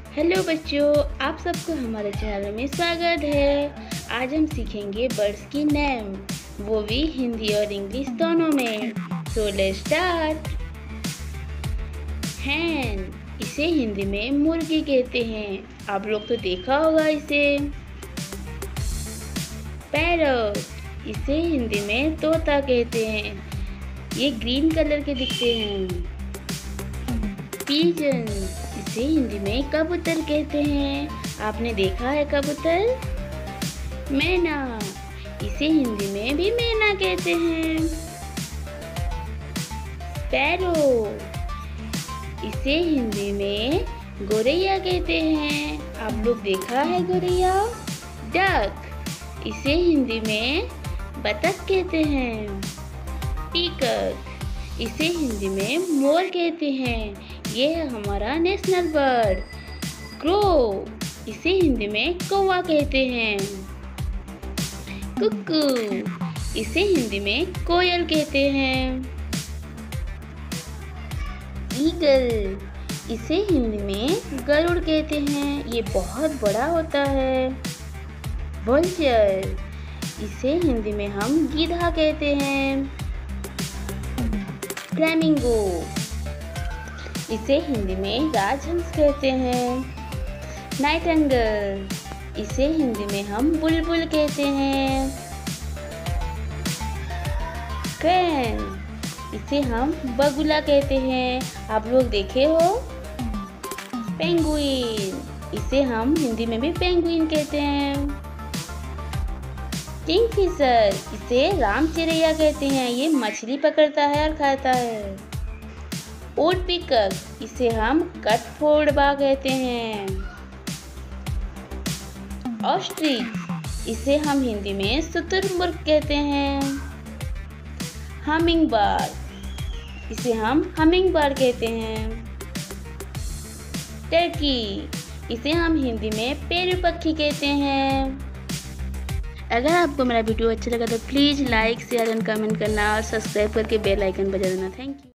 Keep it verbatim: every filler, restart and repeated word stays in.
Hello बच्चों, आप सबको हमारे चैनल में स्वागत है। आज हम सीखेंगे बर्ड्स की नेम, वो भी हिंदी और इंग्लिश दोनों में। So let's start. हैन, इसे हिंदी में मुर्गी कहते हैं। आप लोग तो देखा होगा इसे। पैरट, इसे हिंदी में तोता कहते हैं। ये ग्रीन कलर के दिखते हैं। पीजन, इसे हिंदी में कबूतर कहते हैं। आपने देखा है कबूतर? मैना, इसे हिंदी में भी मैना कहते हैं। स्पैरो, इसे हिंदी में गोरैया कहते हैं। आप लोग देखा है गोरैया? डक, इसे हिंदी में बतख कहते हैं। पीकॉक, इसे हिंदी में मोर कहते हैं। ये है हमारा नेशनल बर्ड। क्रो, इसे हिंदी में कौवा कहते हैं। कुक्कू, इसे हिंदी में कोयल कहते हैं। ईगल, इसे हिंदी में गरुड़ कहते हैं। ये बहुत बड़ा होता है। वल्चर, इसे हिंदी में हम गीधा कहते हैं। फ्लेमिंगो, इसे हिंदी में राजहंस कहते हैं। नाइटिंगेल, इसे हिंदी में हम बुलबुल कहते हैं। क्रेन, इसे हम बगुला कहते हैं। आप लोग देखे हो? पेंगुइन, इसे हम हिंदी में भी पेंगुइन कहते हैं। किंगफिशर, इसे राम चिरैया कहते हैं। ये मछली पकड़ता है और खाता है। वुडपीकर, इसे हम कठफोड़वा कहते हैं। ऑस्ट्रिच, इसे हम हिंदी में शुतुरमुर्ग कहते हैं। हमिंग बर्ड, इसे हम हमिंग बर्ड कहते हैं। टर्की, इसे हम हिंदी में पेरू पक्षी कहते हैं। अगर आपको मेरा वीडियो अच्छा लगा तो please like share and comment करना और सब्सक्राइब करके बेल आइकन बजा देना। Thank you.